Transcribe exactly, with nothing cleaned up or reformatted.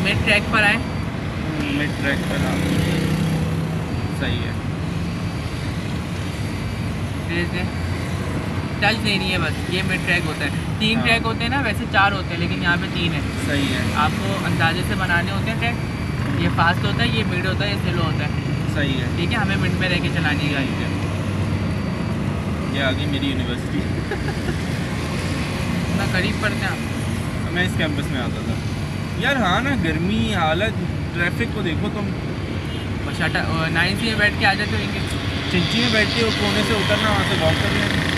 Mid track पर आए, mid track पर आ सही है। टच नहीं है बस, ये मिड ट्रैक होता है। तीन हाँ। ट्रैक होते हैं ना, वैसे चार होते हैं लेकिन यहाँ पे तीन है। सही है। आपको अंदाजे से बनाने होते हैं ट्रैक। ये फास्ट होता है, ये मिड होता है, ये स्लो होता है। सही है। ठीक है, हमें मिड में रह के चलानी है गाड़ी। ये आ गई मेरी यूनिवर्सिटी। इतना करीब पड़ते हैं आप। मैं इस कैंपस में आता था यार। हाँ ना, गर्मी हालत, ट्रैफिक को देखो तुम। और शटा नाइन सी में बैठ के आ जाते हो इनके। चिंची में बैठ के कोने से उतरना, वहाँ से वॉक कर लेना।